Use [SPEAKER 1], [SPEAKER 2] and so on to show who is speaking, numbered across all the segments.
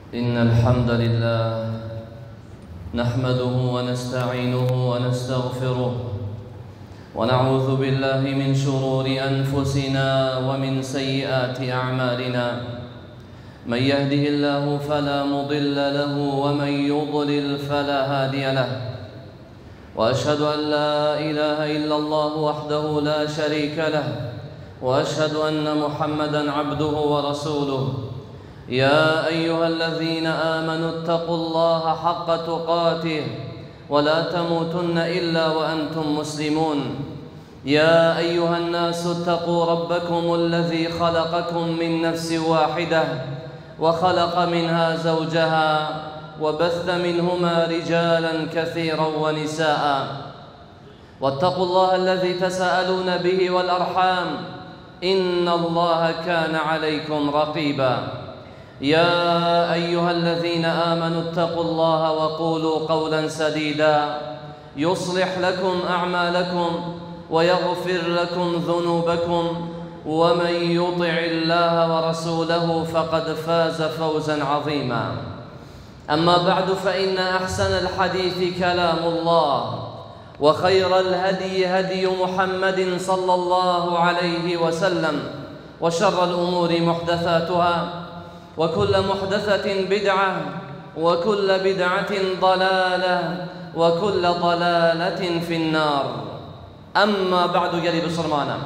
[SPEAKER 1] إن الحمد لله نحمده ونستعينه ونستغفره ونعوذ بالله من شرور أنفسنا ومن سيئات أعمالنا. من يهده الله فلا مضل له ومن يضلل فلا هادي له. وأشهد أن لا إله إلا الله وحده لا شريك له، وأشهد أن محمدًا عبده ورسوله. يا أيها الذين آمنوا اتقوا الله حق تقاته ولا تموتن إلا وأنتم مسلمون. يا أيها الناس اتقوا ربكم الذي خلقكم من نفس واحدة وخلق منها زوجها وبث منهما رجالا كثيرا ونساء. واتقوا الله الذي تساءلون به والأرحام إن الله كان عليكم رقيبا. يا أيها الذين آمنوا اتقوا الله وقولوا قولا سديدا يصلح لكم أعمالكم ويغفر لكم ذنوبكم، ومن يطع الله ورسوله فقد فاز فوزا عظيما. أما بعد، فإن أحسن الحديث كلام الله، وخير الهدي هدي محمد صلى الله عليه وسلم، وشر الأمور محدثاتها، وكل محدثة بدعة، وكل بدعة ضلالة، وكل ضلالة في النار. أما بعد، قلب سرمانا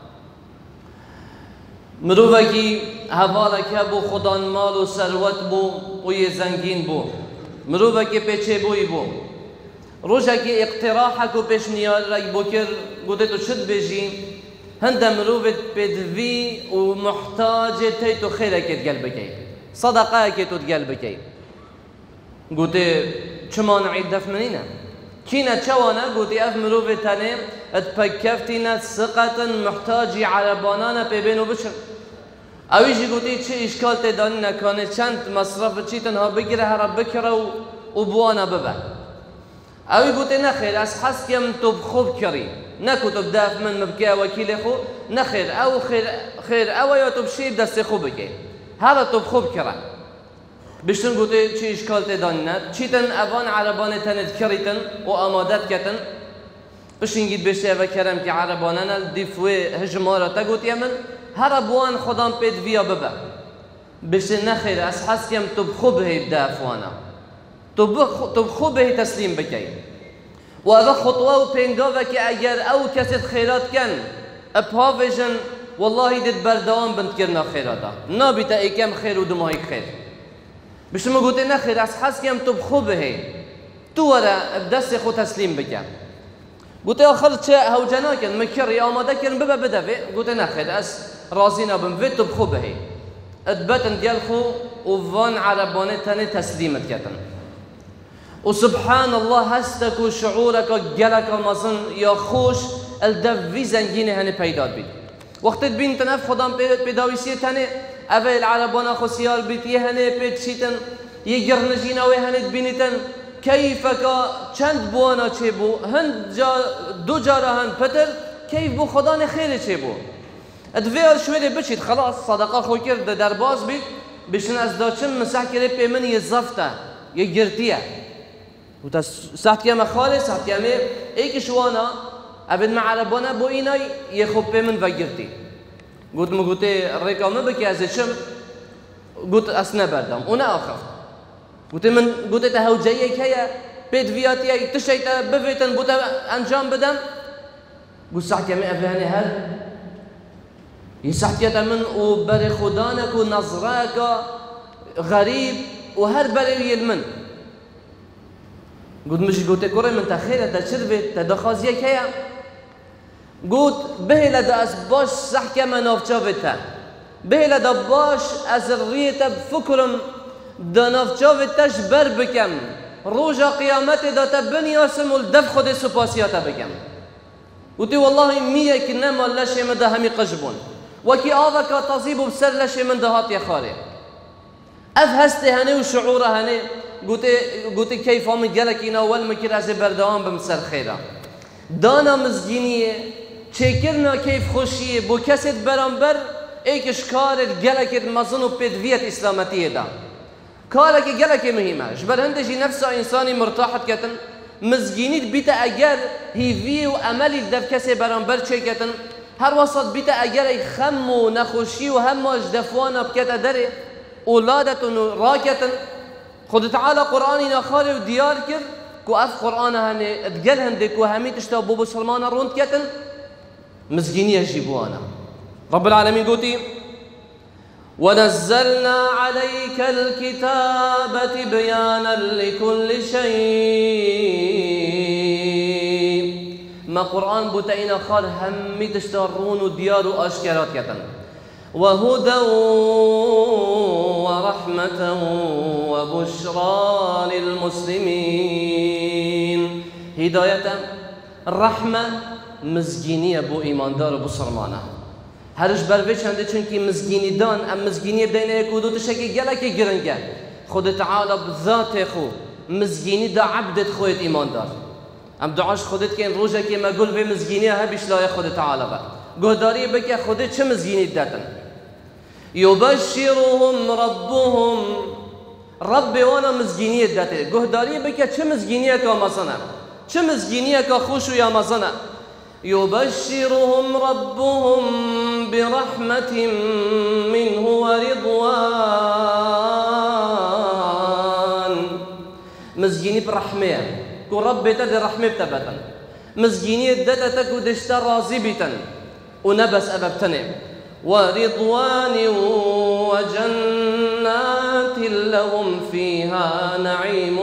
[SPEAKER 1] مروفكي هفالك بو خدان مال و ثروت بو و یه زنگین بو، مروفكي پیچه بوی بو، روشكي اقتراحك و پیشنیار رای بو کر گوته تو شد بجی هند مروفت بدوی و محتاج تی تو خیرك تقلبكي، صدقائك تقلبكي. قوتي چما نعيد دف منينا كينا چوانا قوتي اف مروفت تاني اتبكفتنا ثقة محتاجي عربانانا ببينو بشر اويجي قوتي چه اشكال تدانينا كانت چند مصرف چي تنها بگره هر بكره و بوانا ببا. اوي قوتي نخير اس حس كم تب خوب كري نكو تب داف من مبكي وكيل خو نخير او خير او يا تب شيب دست خوبكي هذا تب خوب كره بشتن قوتي چه اشكال تدانينا چي تن اوان عربان تنت كريتن و امادت كتن بشين جيت بشتي وكرم كي عرباننا ديفوي هجمارة تقوت يمن هربوان خدام بيت فيا ببا بشتن نخير اس حس كم تب خوب هي بدافوانا تب خوب هي تسليم بكي. وهذا خطوة و بينقاوة كي اگر او كسد خيرات كان ابهافجن والله ديت بردوان بنت كرنا خيراتا نابتا اي كم خير و دماهي خير. بشتن ما قوتي نخير اس حس كم تب خوب هي تو ورا بدست خو تسليم بكي. قلت آخر چه هوجنا کن مکری آماده کن ببا بدوی. قلت نخید از رازینا بم ویت تو بخو بهی ادبتن دیال خو و وان عربانه تنه تسلیمت کتن و سبحان الله هستك و شعورك و گلك و مزن یا خوش الدوی زنگین هنه پیدا بید. وقت بین تنف خدام پیداویسی تنه اول عربانه خو سیال بید یه هنه پید شیتن یه گرنجین اوه هنه بینیتن كيفك چند بوانا چه بو هند جا دو جارا هند پتر كيف بو خدان خير چه بو ادوير شوية بشيت خلاص صدقه خو کرد در باز بید بشن از داچم مسح کرد پی من یه زفته یه گرتیه و تا سحتیه مخاله سحتیه می ایک شوانا ابد مع عربانا بو اینای یه خوب پی من و گرتی قلت مقوتي الرقامه بكي ازشم قلت اسنا بردم اونا آخر قلت تهوجيه كيا بيت فياتي تشيت بفيتن بوتا انجام بدم قلت ساعتي من افلاني هل يساعتي من وبر خدانك ونظراك غريب وهر بري يلمن قلت مش قلت كوري من تخيل تشربت تدخازيه كيا قلت به لدى اسباش صح كما نوفشافتا به لدى باش ازريته بفكرم دانافچاو تش بر بکم روزا قیامت داتا بنیاسم و دف خود سپاسیاتا بکم و تی والله میه که نما لشه من ده همی قجبون و کی آوا که تازیب و بسر لشه من ده هات یخاره اف هسته هنه و شعوره هنه گوتی کیف هم گلک اینا اول مکر از بردوان بمسر خیره دانا مزگینیه چکرنا کیف خوشیه بو کسید برانبر ایک اشکارت گلکت مزن و پیدویت اسلامتیه دا کارێکی گەلێکی مهمە ژبەر هەندێکی نەفسا ئینسانی مرتاحت کەتن مزگینیت بیتە ئەگەر هیڤی و ئەمەلی دەف کەسێ بەرامبەر چێکەتن هەر وەسەد بیتە ئەگەرەی خەم و نەخۆشی و هەماش دەفوانە بکەتە دەرێ ئولادەتن و ڕاکەتن خود تعالى قرآنی ناخارێ و دیار کرد کو ئەف قورآنە هەنێ ئەدگەل هەندێک و هەمی تشتا بۆ مسلمانە ڕوند کەتن مزگینیەشی بوانە رب العالمين قوتي ونزلنا عليك الكتاب بيانا لكل شيء ما قرآن بوتاينا خال همي تشترون وديار وأشكرات كتن وهدى ورحمة وبشرى للمسلمين هداية الرحمة مزگینیه بو ایماندار و بو سرمانه هرش بروی چنده چونکی مزگینی دان ام مزگینی بدین اکودو تشکی گلکی گرنگه خود تعالی بذات خو مزگینی دا عبدت خوید ایماندار ام دعاش خودت کن روزه که مگل به مزگینی ها بیشلای خود تعالی با گهداری بکه خودت چه مزگینی داتن یبشرهم ربهم رب وانا مزگینی داته گهداری بکه چه مزگینی که مزنه چه مزگینی که خوش یا مزنه يبشرهم ربهم برحمة منه ورضوان مزجيني برحمة كو رب تد رحمة بتبتا مزجيني دتتك ودشتا راضي بتا ونبس أببتني ورضوان وجنات لهم فيها نعيم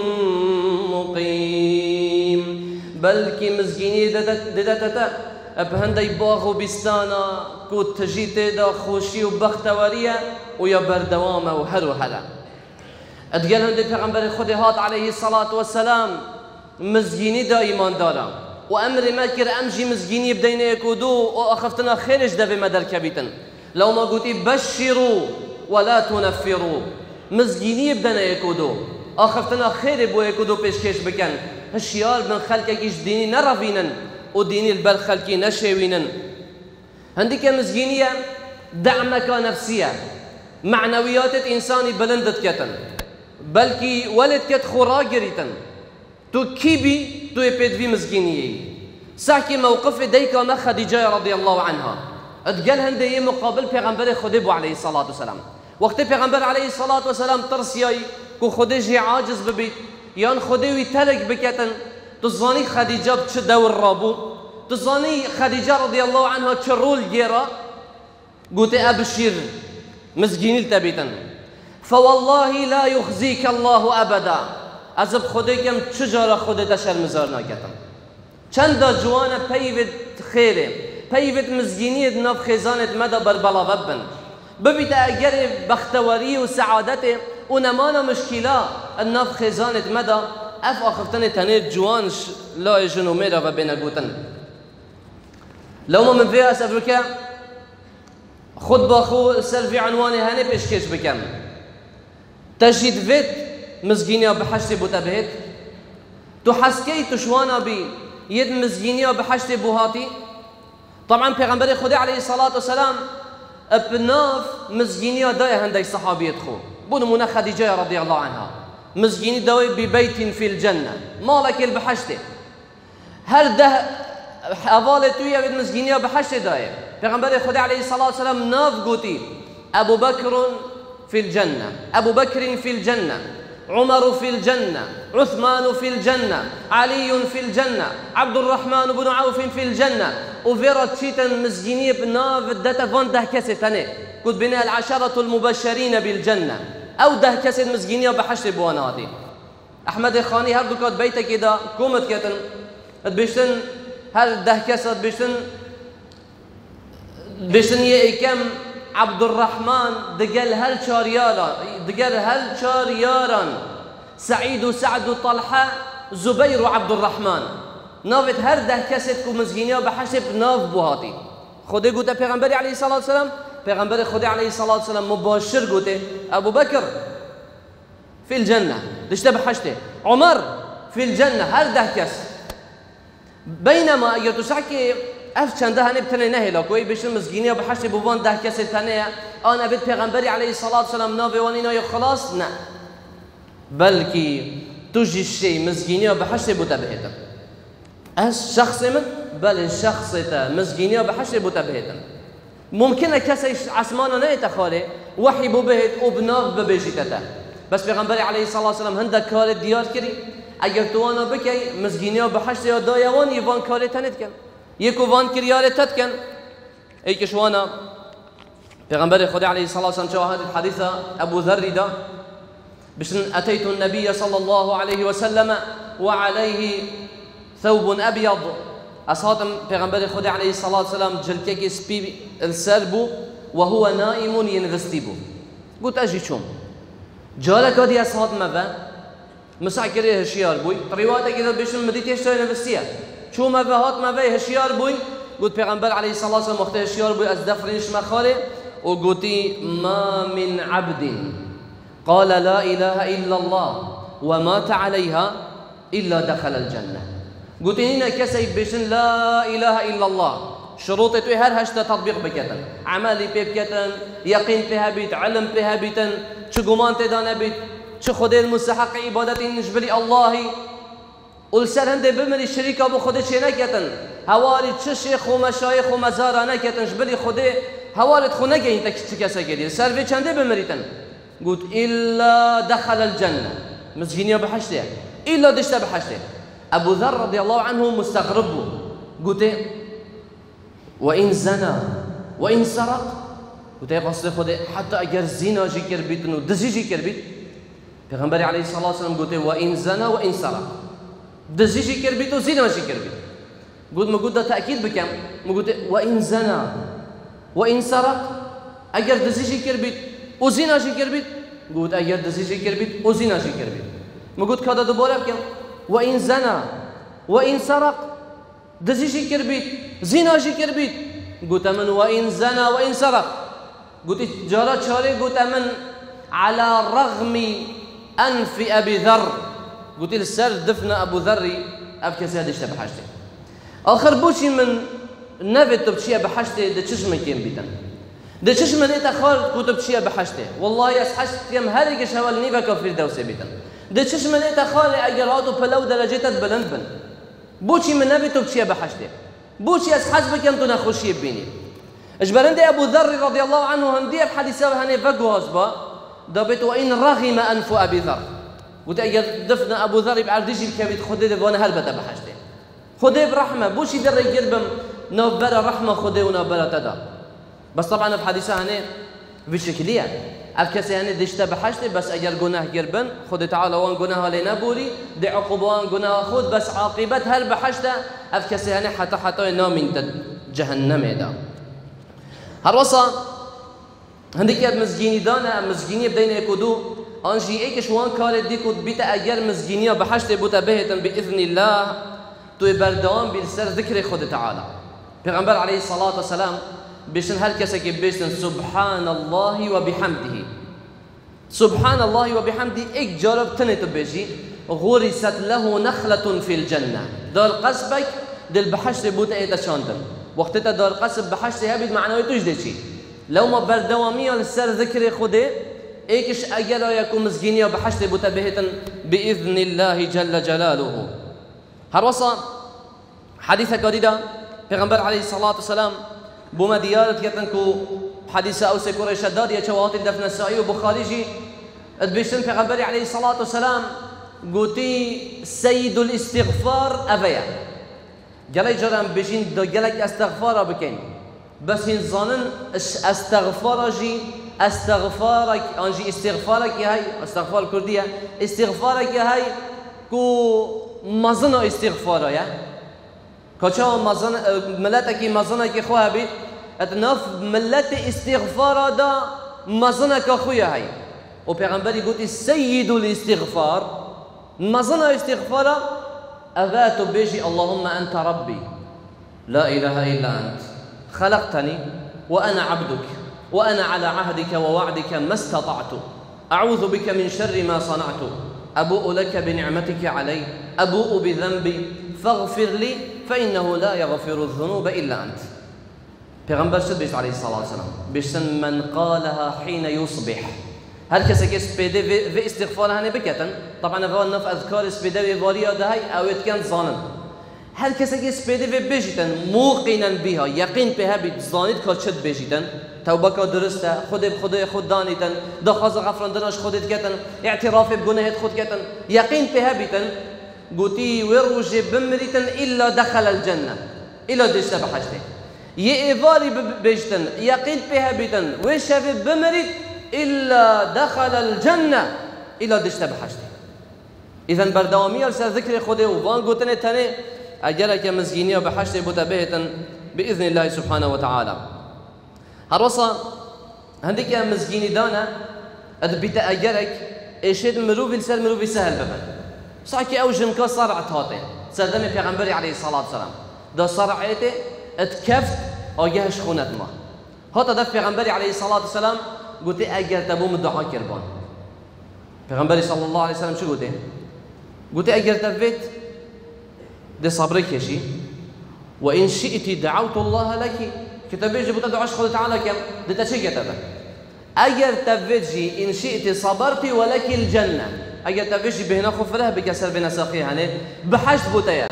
[SPEAKER 1] مقيم بلکه مزگینی ددتتا بهندی باغ و بیستانا کو تجیت دا خوشی و بختوریه و یا بردوامه و هر و هلا ادگل هندی پیغمبر خود هات علیه الصلاة والسلام مزگینی دا ایمان دارم و امر ما کر امجی مزگینی بدین یکودو و اخفتنا خیرش دوی مدر کبیتن لو ما قوتی بشرو ولا تنفرو مزگینی بدین یکودو اخفتنا خیر بو یکودو پیشکش بکن هشيار من خلقك إيش ديني نرفينن وديني البل خلقي نشوينن هنديك مزجينية دعمك نفسية معنويات إنساني بلندت كتن بلكي ولد كت خراجريتن تو كيبي تو يبيد في مزجينية ساكي موقف ديك ما خديجة رضي الله عنها اتقال هندي مقابل پیغمبر خديبو عليه الصلاة والسلام وقت پیغمبر عليه الصلاة والسلام ترسياي كو خديجي عاجز ببيت یان خدیوی ترک بکتن تزانی خدیجه چه دور رابو تزانی خدیجه رضی الله عنها چه رول گیرا قلت ابشر مزگینی تبیتن فوالله لا يخزيك الله ابدا ازب خدیکم چجارا خودت شرمزار نکتن چند جوانه پیوت خیره پیوت مزگینی ناف خزانت مدا بربلا ببن ببیت اگر بختواری و سعادت ونمانا مشكلة الناف خزانة مدى اف اخفتن تنير جوانش لا يجنو ميرا وبين قوتن لو ما من فيها سفركا خد باخو سلفي عنواني هاني بيشكيش بكم تجد فيت مزجينيا بحشت بوتبهت تو حسكي تشوانا بي يد مزجينيا بحشت بوهاتي طبعا پیغمبر خدا عليه الصلاة والسلام ابناف مزجينيا دايا هندي صحابي يدخل بنمونا خديجة رضي الله عنها مزجيني دوي ببيت في الجنة مالك البحشتة هل ده حوالته يا مزجيني بحشتة داي پیغمبر خدا عليه الصلاة والسلام ناف قوتي أبو بكر في الجنة أبو بكر في الجنة عمر في الجنة عثمان في الجنة علي في الجنة عبد الرحمن بن عوف في الجنة وفيرت شيتا مزجيني بناف داتا فان ده كستني كنت بنا العشرة المبشرين بالجنة أو ده كسد مزجينية بحشت بواناتي أحمد خاني هر دوكات بيتا كده كومت كتن بيشتن هر ده كسد بيشتن يأيكم عبد الرحمن دقال هل شار يارا سعيد وسعد وطلحة زبير وعبد الرحمن نافت هر ده كسد كو مزجينية بحشت بناف بوهاتي خده قوتا پیغمبر عليه الصلاة والسلام پیغمبر خدا عليه الصلاة والسلام مباشر قوته أبو بكر في الجنة دشته بحشته عمر في الجنة هر ده كس بينما اگر تسعكي اف چنده هنه بتنه نهي لكوي بشن مزگينيا بحشته بوان ده كس تنه آن ابد پیغمبر عليه الصلاة والسلام ناوه وانينا يا خلاص نه بلكي تجي الشيء مزجينية بحشت بتبهتا أس شخص من بل الشخص تا مزجينية بحشت بتبهتا ممكن كسي عسمانا نيتا خالي وحي ببهت وبناف ببيجيتتا بس پیغمبر عليه الصلاة والسلام هندك كار ديار كري اگر توانا بكي مزجينية بحشت يا دايوان يوان كاري تنت كن يكو وان كرياري تت كن اي كشوانا پیغمبر خدا عليه الصلاة والسلام شواهد الحديث أبو ذر دا بشن أتيت النبي صلى الله عليه وسلم وعليه ثوب أبيض أصحاب پیغمبر خدا عليه الصلاة والسلام جلكك سبي السربو وهو نائم ينغستيبو قلت أجي شوم جالك هذه أصحاب مبا مساكره هشيار بوي روايتك إذا بشن مديتيش تو ينغستيه شو مبا هات مبا هشيار بوي قلت پیغمبر عليه الصلاة والسلام وقت هشيار بوي از دفرينش مخاله وقلتي ما من عبد قال لا إله إلا الله ومات عليها إلا دخل الجنة قلت هنا كسي بشن لا إله إلا الله شروط توي هر هشتا تطبيق بكتن عملي بكتن يقين بها بيت علم بها بيتن شو قمان تدانا بيت شو خدي المستحق عبادتي نجبلي الله والسر هنده بمري الشريكة بو خده چه نكتن هواري چه شيخ ومشايخ ومزارة نكتن جبلي خده هوارد خونه که این تک کسا کردی سر به چنده بمریتن قلت إلا دخل الجنة مسجينيا بحشته إلا دشته بحشته أبو ذر رضي الله عنه مستغرب قلت وإن زنى وإن سرق قلت قصد خده حتى أجر زنا جيكر بيت ودزي جيكر بيت پیغمبر عليه الصلاة والسلام قلت وإن زنى وإن سرق دزي جيكر بيت وزنا جيكر بيت قلت ما قلت تأكيد بكم ما قلت وإن زنى وإن سرق أجر دزيجي كربيت وزنا شي كربيت قلت أجر دزيجي كربيت وزنا شي كربيت ما قلت كذا دبورة بكم وإن زنا وإن سرق دزيجي كربيت زنا شي كربيت قلت من وإن زنا وإن سرق قلت جارة شاري قلت من على رغم أنف أبي ذر قلت السر دفن أبو ذر أبكي سيادش تبحشتي آخر بوشي من نفت تبشيه بحشته ده چشمن كيم بيتن ده چشمن إنت خال كتب شيه بحشته والله أسحشت يم هرقش هوال نيفا كفر دوسي بيتن ده چشمن إنت خال أجراتو بلو درجتت بلند بن بوشي من نفت تبشيه بحشته بوشي أسحش بكم تنخوشي بيني اجبرند أبو ذر رضي الله عنه هنديه بحديثه هني فقه هزبا دابت وإن رغم أنف أبي ذر وتأجر دفن أبو ذر بعرديش الكبيت خده ده وانا هربته بحشته خده برحمة بوشي در يجربم نوبر رحمة خده ونوبر تدا بس طبعا في حديثة هني في شكلية أفكسي هني دشته بحشته بس أجر جناه جربن خده تعالى وان جناه لنا بوري دي عقوبان جناه خود بس عاقبت هل بحشته أفكسي هني حتى ينام من جهنم دا هروسا هنديك مزجيني دانا مزجيني بدينا يكودو أنجي إيكش وان كارد ديكود بيت أجر مزجينية بحشته بوتا بهتن بإذن الله توي بردوام بالسر ذكر خود تعالى پیغمبر عليه الصلاة والسلام بيشن هر کسی که بيشن سبحان الله وبحمده سبحان الله وبحمده ایک جارب تنت بيجي غرست له نخلة في الجنة دار قصبك دل بحشت بوت ايتا شاندر وقت تا دار قصب بحشت هبید معنوی توش ده چی لو ما بردوامی لسر ذكر خوده ایکش اگر يكون مزگینی و بحشت بوت بهتن بإذن الله جل جلاله هروسا حديثة قديدة پیغمبر عليه الصلاة والسلام بوما ديارت يتنكو حديثة أو سيكور شداد يا شوات الدفن السائي وبخارجي ادبشتن پیغمبر عليه الصلاة والسلام قوتي سيد الاستغفار أفيا جلي جرام بجين دو جلك استغفار بكين بس هن ظانن استغفارك انجي استغفارك يا هاي استغفار الكردية استغفارك يا هاي كو مزنا استغفارا يا كشا مزنا ملتك مزنا كي خوها بيت اتناف ملت استغفارا دا مزنا كخويا هاي وبيغمبري قلت سيد الاستغفار مزنا استغفارا أذات بيجي اللهم أنت ربي لا إله إلا أنت خلقتني وأنا عبدك وأنا على عهدك ووعدك ما استطعت أعوذ بك من شر ما صنعت أبوء لك بنعمتك علي أبوء بذنبي فاغفر لي فإنه لا يغفر الذنوب إلا أنت پیغمبر شد بيش عليه الصلاة والسلام بيش من قالها حين يصبح هر کسی که سپیده و استغفار هنه بکتن طبعا اول نف اذکار سپیده و واری آده اوید کن زانن هر کسی که سپیده و بجیتن موقینا بیها یقین به بید زانید که چد بجیتن توبه که درسته خود دانیتن دخواست غفراندنش خودت کتن اعتراف بگناهت خود کتن یقین به بیتن گوتی وروج بمریتن الا دخل الجنه الا دشته بحشته یه ایواری بجتن یقین به بیتن و شب بمرید الا دخل الجنه الا دشته بحشته اذن بردوامی سر ذکر خوده و وان گوتن تنه اگر که مزگینی به حشت بوده بهتن باذن الله سبحانه وتعالى هروسا هندك يا مزگینی دانا اد بیت اگرک اشد مروفی سر مروفی سهل ببن صاحی او جنکا صرعت هاته سردم پیغمبری علیه الصلاة والسلام دا صرعته اتکفت آگهش خونت ما هاتا دا پیغمبری علیه الصلاة والسلام قلت اگر تبوم الدعا کربان پیغمبری صلی الله علیه وسلم شو قلت اگر تبت دي صبرك يشي وإن شئت دعوت الله لك كتاب يجي بتدعوش خد تعالى كم ده تشي كتابه أجر تفجي إن شئت صبرت ولك الجنة أجر تفجي بهنا خفره بكسر بنا ساقي هني بحشت بوتيا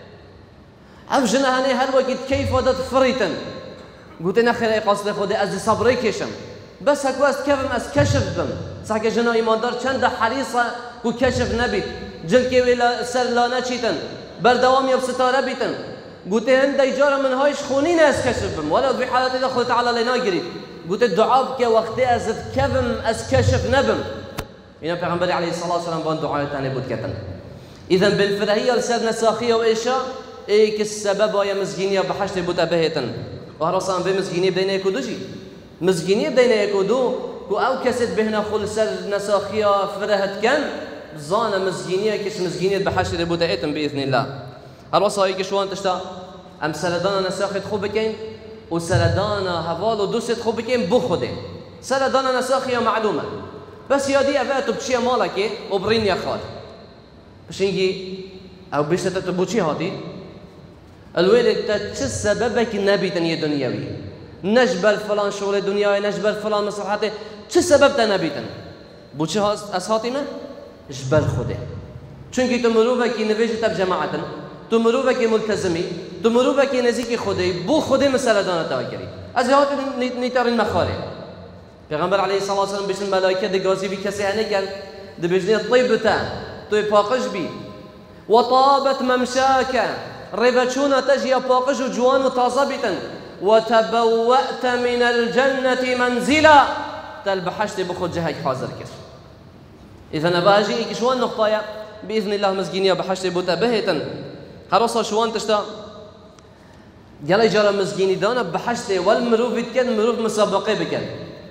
[SPEAKER 1] أفجنا هني هل وقت كيف ودت فريتن قلت نخير أي قصد خد أز صبرك يشم بس هكواست كيف أس كشف بم صح كجنا إيمان دار چند حريصة وكشف نبي جلكي ولا سر لا نشيتن بردوام يب ستاره بيتن قلت هند اجاره من هايش خونين اس كشفم ولا بحالات اذا خذ تعالى لنا قريب قلت الدعاء بك وقت ازت كفم اس كشف نبم هنا پیغمبر عليه الصلاه والسلام بان دعاء ثاني بود كتن اذا بالفرهيه لسرنا ساخيه وايشا ايك السبب يا مسكينيه بحشت بود بهتن وهرسان بمسكينيه بدينا يكودوجي مسكينيه بدينا يكودو او كسد بهنا خل سر نساخيه فرهت كان زانه مسكينيه كش مسكينيه بحشت بود ايتم باذن الله هروسایی که شوان تشتا ام سردان نساخت خوب بکن و سردان هوال و دوست خوب بکن بخوده سردان نساخی معلومه بس یادی اوه بچی مالکه و برین یا خال بشینگی او بشتا تبوچی هاتی الویل تا چه سببك نبیتن یه دنیاوی نجبر فلان شغل دنیای نجبر فلان مصلحته چه سبب تا نبیتن بوچی از هاتی نه جبر خوده چونکی تو مروفه که نویجه تب جماعتن تو مروفه که ملتزمی تو مروفه که نزدیک خودی بو خودی مسئله دانه تاکری از هات نیتارین مخاره پیغمبر علیه الصلاه والسلام بیشتر ملائکه دگازی بی کسی هنه کن دبیجنی طیبتا توی پاکش بی و طابت ممشاک ربچونا تجی پاکش و جوان و تازه بیتن و تبوأت من الجنة منزلا تل بحشت بخود جهك حاضر کش اذا نباجی ایکشوان نقطه باذن الله مسجینیا بحشت بوتا بهتن هراسا شوان تشتا جل جرا مسجيني دانا بحشت والمروف بكن مروف مسابقة بكن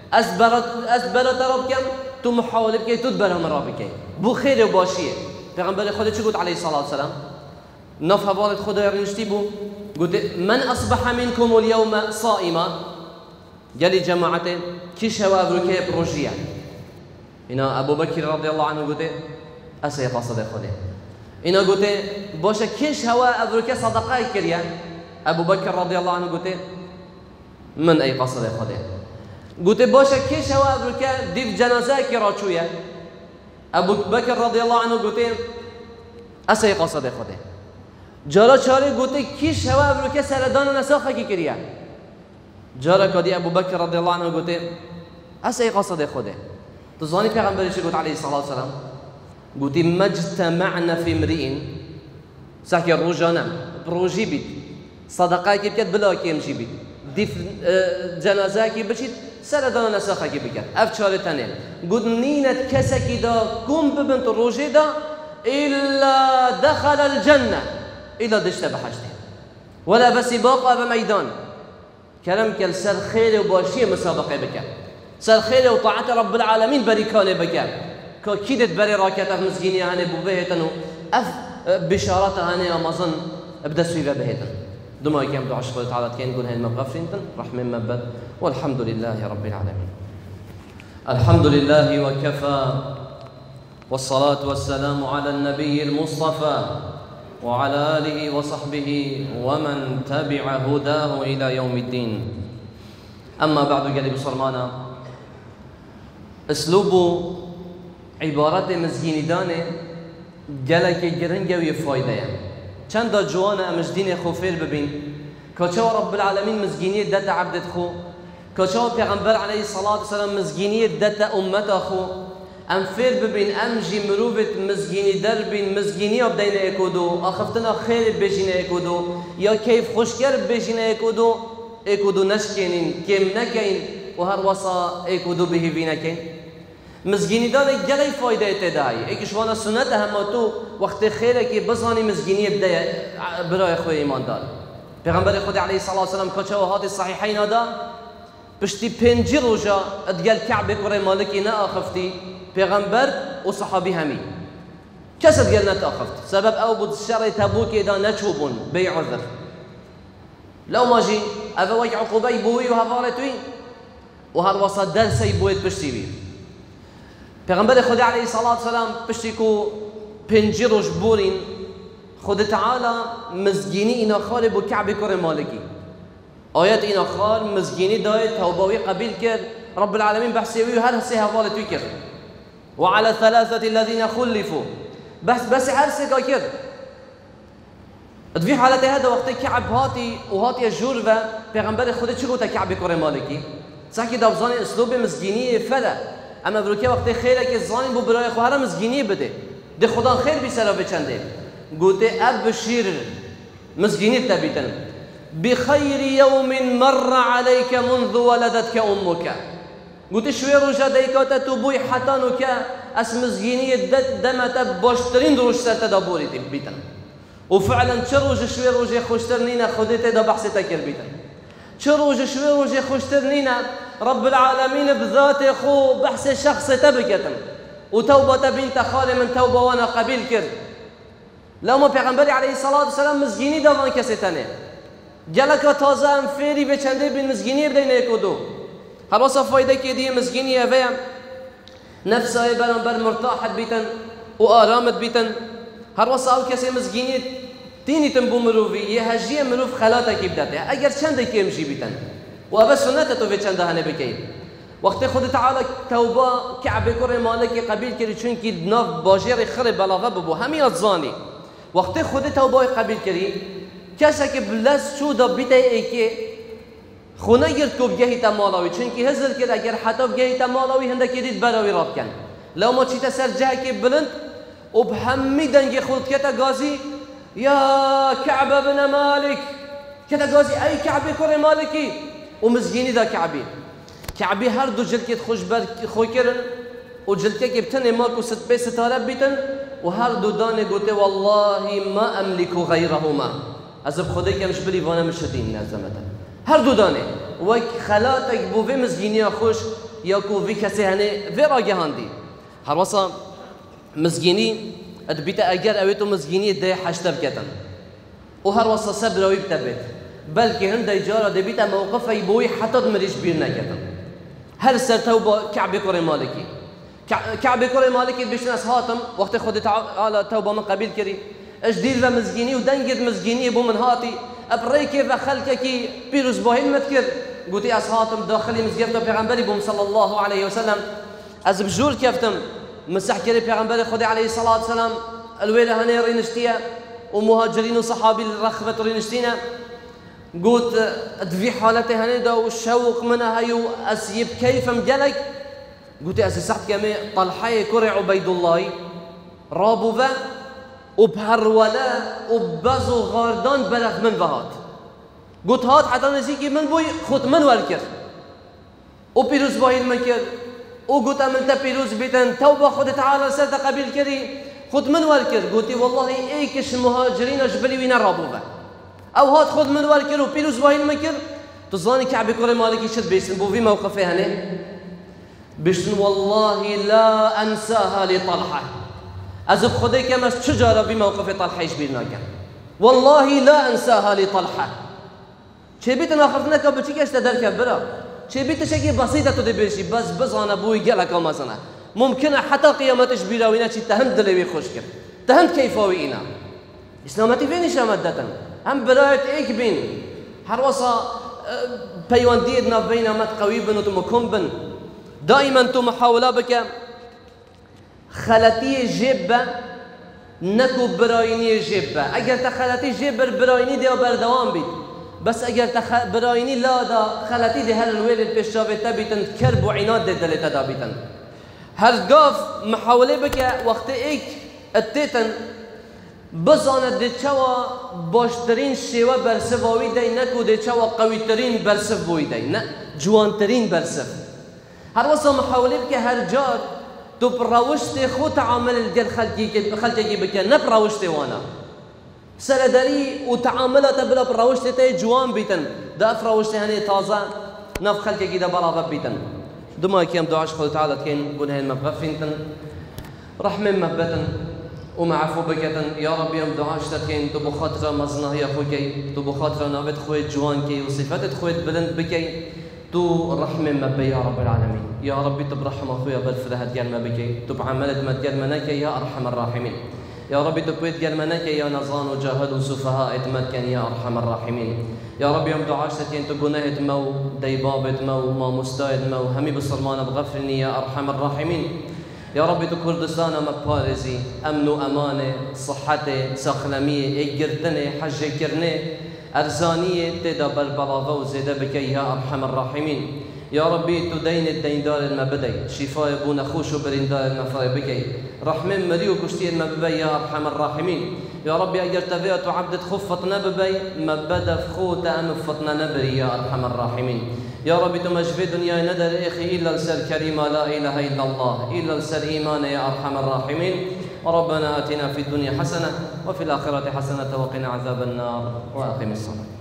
[SPEAKER 1] أسبرت ربكم تو محاولة بكي تدبرهم ربكي بو خير وباشية پیغمبر خدا چه قلت عليه الصلاة والسلام نف حوالت خدا يرنشتي بو قلت من أصبح منكم اليوم صائما جل جماعته كيش هوا أبركي بروجيا هنا أبو بكر رضي الله عنه قلت أسي قصد خدا اینا گوته باشه کش هوا ابروکه صدقه کریه ابو بکر رضی الله عنه گوته من ای قصد خوده گوته باشه کش هوا ابروکه دیو جنازه کی را چویه ابو بکر رضی الله عنه گوته اسی قصد خوده جارا چاره گوته کش هوا ابروکه سردان نساخه کی کریه جارا کدی ابو بکر رضی الله عنه گوته اسی قصد خوده تو زانی پیغمبر چی گفت علیه الصلاه والسلام قلت ما اجتمعنا في امرئ ساكي الرجانا بروجي بيت صدقاك بكت بلا كيم جيبيت ديف جنازاكي بشيت سردان نساخاكي بكت افشار تاني قلت نينت كسكي دا كم ببنت الروجي دا الا دخل الجنه الا دشت بحشته ولا بس باقى بميدان كلام كل سر خير وباشيه مسابقه بكت سر خير وطاعه رب العالمين بريكانه بكت كيدت بري راكت اف مسكيني هاني بوبهتن اف بشارات هاني امازون ابدا سويبه بهتن دما كم دعاء الله تعالى كان نقول هاي المغفرين رحمه مبد والحمد لله رب العالمين الحمد لله وكفى والصلاة والسلام على النبي المصطفى وعلى آله وصحبه ومن تبع هداه إلى يوم الدين أما بعد قال بصرمانا اسلوب و عبارت مزگینی دانه گلک گرنگه و فایده چند دا جوان امش دین خوفیر ببین کچه رب العالمین مزگینی دت عبدت خو کچه پیغمبر علیه الصلاة والسلام مزگینی دت امت خو ام فیر ببین ام جی مروفت مزگینی در بین مزگینی اب دین اکودو آخفتنا خیر بجین اکودو یا کیف خوشگر بجین اکودو نشکنین کم نکین و هر وصا اکودو بهیوی نکین مزگینی داره گلی فایده اتدایی ایکش وانا سنت هماتو وقت خیره که بزانی مزگینی بدای برای خوی ایمان دار پیغمبر خود علیه الصلاة والسلام کچه و هات صحیحین دا پشتی 5 روزا ادگل کعبه کره مالکی نه آخفتی پیغمبر و صحابی همی کس ادگل نت آخفت سبب او بود شر تبوک دا نچوبون بی عذر لو ماجی او وی عقوبه بوی و هفالتوی و هر وسط درسی بوید پشتی بی پیغمبر خدا علیه الصلاة والسلام پشتی کو 5 روز بورین خود تعالی مزگینی اینا خال بو کعبه کره مالکی آیت اینا خال مزگینی دای توباوی قبیل کرد رب العالمین بحثیوی و هر سه حوالتوی کرد وعلى الثلاثة الذين خلفوا بس هر سه کا کرد في حالت هذا وقت كعب هاتي الجور و پیغمبر خود چه گوته کعبه کره مالکی صح که دابزان اسلوب مزگینی فلا اما بروکه وقت خیره که زانی بو برای خواهر مزگینی بده ده خدا خیر بی سرا بچنده گوته ابشیر مزگینی تبیتن بخیر یوم مر عليك منذ ولدتك امك گوته شوی روژه دیکاته تو بوی حتانو که اس مزگینی دمت باشترین روش سرت دا بوریتی بیتن و فعلا چه روژه شوی روژه خوشتر نینا خودت دا بحث تکر بیتن چه روژه شوی روژه خوشتر نینا رب العالمين بذات خو بحث شخص تبكتن وتوبة بنت خال من توبة وانا قبيل كر لو ما پیغمبر عليه الصلاة والسلام مزگینی دوان کسی تنه جلک تازه هم فیری به چنده بین مزگینی بدین اکودو هر وصف فایده که دیه مزگینی اویم نفسه برانبر مرتاحت بیتن و آرامت بیتن هر وصف او کسی مزگینی تینی تنبو مروفی یه هجیه مروف خلاتا کی بدته اگر چنده که امشی بیتن و ابا سنت تو به چنده هنه بکی وقت خود تعالی توبه کعبه کره مالکی قبیل کردی چون که ناف باجر خر بلاغه ببو همی ازانی وقت خود توبه قبیل کردی کسی که بلس شو دا بیته ای که خونه گرد کو بگهی تمالاوی چون که هزر کرد اگر حتی بگهی تمالاوی هنده کردید براوی راب کن لو ما چیتا سر جه که بلند و بهمی دنگ خود کتا گازی یا کعبه بن مالک کتا گازی ای کعبه کره مالکی و مزگینی دا کعبی هر دو جلکت خوی کرن و جلکه که بتن ماک و ست به ستاره بیتن و هر دو دانه گوته والله ما املکو غیرهما از خدای که مش بری وانه مشدین نزمتا هر دو دانه و خلاتک بو وی مزگینی خوش یا کو وی کسی هنه وی راگه هاندی هر واسا مزگینی ادبیت اگر اویتو مزگینی ده حشتب کتن و هر واسا صبر اوی بتبت بلکه هنده جارا دبیت موقفی بوی حتی دمریش بیر نکتن هر سر توبه کعبه کره مالکی کعبه کره مالکی بشن از هاتم وقت خود تعالی توبه من قبیل کری اجدید و مزگینی و دنگید مزگینی بو من هاتی ابریکی و خلککی پیروز باهین مت کرد گوتی از هاتم داخلی مزگیرت و پیغمبری بوم صلی الله علیه وسلم از بجور کفتم مسح کری پیغمبر خود علیه الصلاة والسلام الویله هنه رینشتیه و مهاجرین و صحابی رخبت رینشتینه قلت في حالته هندا والشوق منها هيو أسيب كيف مجلك قلت أسيسحت كمي طلحة كرع عبيد الله رابوفا وبهرولا وبزو غاردان بلغ من بهات قلت هات حتى نسيكي من بوي خد من والكر وبيروز باهي المكر وقلت أمنت بيروز بيتن توبة خد تعالى سرت قبيل كري خد من والكر قلت والله ايكش المهاجرين جبلي وين رابوفا او هات خود من والكر و پیروز واهی مکر تظانی کعبه کره مالکی شد بیشتن بو في موقفه هنه بیشتن والله لا انساها لطلحه از خدای که مش چجارا في موقف طلحه ايش بیر ناکن والله لا انساها لطلحه چه بیتن آخرتنا که بچی که اشتدر که برا چه بیتش اگه بسیطه تو دی بیشی بس بزانه بوی گلک آمازنه ممکنه حتی قیامتش بیراوینه چی تهند دلوی خوش کرد تهند کیفاوی اینا اسلامتی فینش آمد دتن هم برایت ایک بین هر وصا پیوندید ناف بین آمد قوی بن و تو مکم بن دائما تو محاوله بك خلطی جیب نکو براینی جیب. اگر تا خلطی جیب براینی دیا بردوام بید، بس اگر تا براینی لا دا خلطی ده هر الویل پیشاویتا بیتن کرب و عناد ده دلتا دا بیتن. هرگاه محاوله بک وقت ایک اتیتن بزاند ده چوا باشترین شیوه برسواوی دی نکو ده چوا قویترین برسف بوی دی، نه جوانترین برسف. هر وصا محاوله بک هر جار تو بروشت خود تعامل ديال خلقي بك نه بروشت وانا سردري وتعاملات بلا بروشت تاي جوان بيتن دا فروشت هني تازه نف خلقي دا برا بيتن دما كيام دعاش خود تعالى كين قول هين مبغفينتن رحمة مهبتن ومعفو بكتن يا رب يوم دعاش تكين تو بخاطر مزنا يا خوكي تو بخاطر نابت خويت جوان كي وصفات خويت بلند بكي تو رحمة مبي يا رب العالمين. يا ربي تبرحم أخويا بالفرهة ديال ما بكي تبعملت ما ديال منك يا أرحم الراحمين. يا ربي تبويت ديال منك يا نظان وجاهل وسفهاء اتمت كان يا أرحم الراحمين. يا ربي يوم دعاش تكين تقناه مو ديبابت مو ما مستعد مو همي بصرمان بغفرني يا أرحم الراحمين. يا ربي تو كردستان مبارزي أمن وأمانة صحته سخلمية إجرتني حج كرني أرزانية تدا بالبلاغة وزيدا بكي يا أرحم الراحمين. يا ربي تدين الدين دار المبدي شفاء بون خوش وبرين دار المفاي بكي رحمة مريو كشتي المبدي يا أرحم الراحمين. يا ربي أجر تبيت عبدت خفت نببي مبدا فخوت أم فتنا نبري يا أرحم الراحمين. يا ربي تمجفي دنيا ندر إخي إلا لسر كريمة لا إله إلا الله إلا لسر إيمان يا أرحم الراحمين. وربنا آتنا في الدنيا حسنة وفي الآخرة حسنة وقنا عذاب النار وأقم الصلاة.